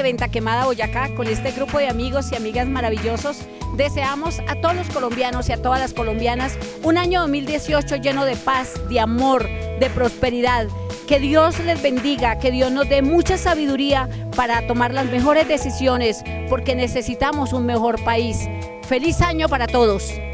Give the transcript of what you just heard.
Venta Quemada, Boyacá, con este grupo de amigos y amigas maravillosos. Deseamos a todos los colombianos y a todas las colombianas un año 2018 lleno de paz, de amor, de prosperidad. Que Dios les bendiga, que Dios nos dé mucha sabiduría para tomar las mejores decisiones, porque necesitamos un mejor país. ¡Feliz año para todos!